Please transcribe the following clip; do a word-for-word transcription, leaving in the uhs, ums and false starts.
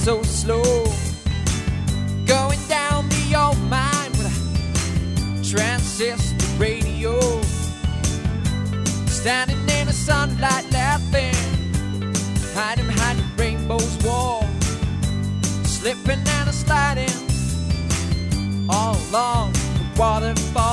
so slow, going down the old mine with a transistor radio, standing in the sunlight laughing, hiding behind the rainbow's wall, slipping and a sliding all along the waterfall.